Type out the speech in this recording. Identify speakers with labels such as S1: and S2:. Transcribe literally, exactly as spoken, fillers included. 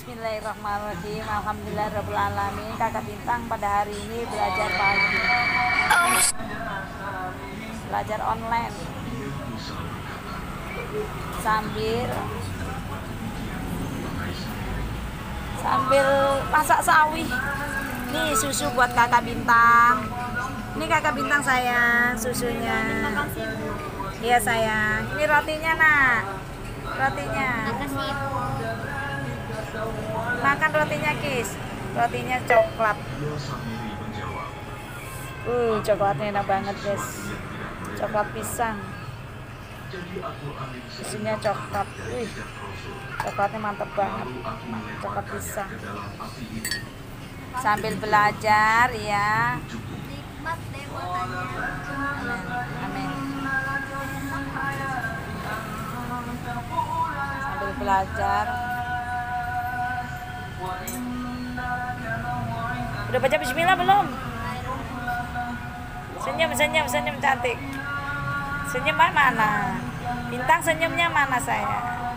S1: Bismillahirrahmanirrahim. Alhamdulillahirrahmanirrahim. Kakak Bintang pada hari ini belajar pagi, belajar online sambil sambil masak sawi. Nih susu buat Kakak Bintang. Ini Kakak Bintang sayang, susunya. Iya sayang. Ini rotinya nak. Rotinya. Makan rotinya Kis. Rotinya coklat. Uh, coklatnya enak banget guys. Coklat pisang. Isinya coklat. Wih, coklatnya mantap banget. Coklat pisang. Sambil belajar ya. Amin. Sambil belajar. Udah baca bismillah belum? Senyum, senyum, senyum cantik. Senyum mana? Bintang senyumnya mana saya?